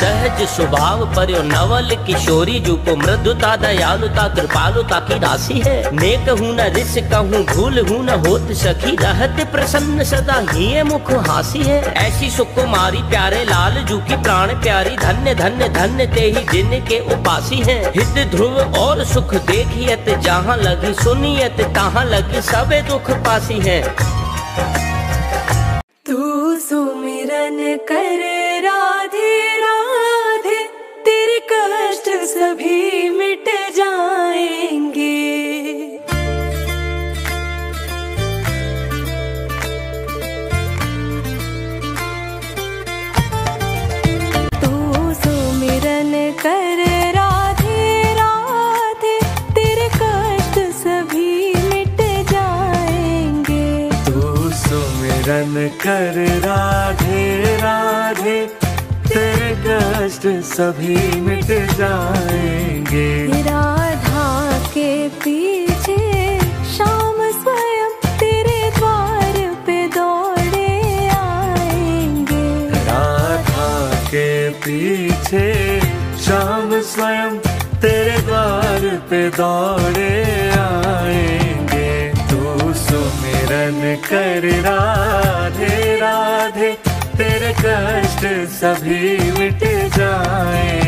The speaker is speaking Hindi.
सहज स्वभाव पर नवल किशोरी, जो को मृदुता दयालुता कृपालुता की राशि है। नेक हूँ न रिस कहूँ, भूल हूँ न होत सखी, रहत प्रसन्न सदा ही मुख हासी है। ऐसी सुकुमारी प्यारे लाल जू की प्राण प्यारी, धन्य धन्य धन्य ते ही जिन के उपासी है। हित ध्रुव और सुख देखियत जहाँ लगी, सुनियत तहाँ लगी सबे दुख पासी है। तू सुमिरन कर राधे राधे, तेरे कष्ट सभी मिट जाएंगे। तू सुमिरन कर राधे राधे, तेरे कष्ट सभी मिट जाएंगे। तू सुमिरन कर राधे राधे, तेरे कष्ट सभी मिट जाएंगे। राधा के पीछे शाम स्वयं तेरे द्वार पे दौड़े आएंगे। राधा के पीछे शाम स्वयं तेरे द्वार पे दौड़े आएंगे। तू सुमिरन कर राधे राधे, तेरे कष्ट सभी मिट जाएंगे।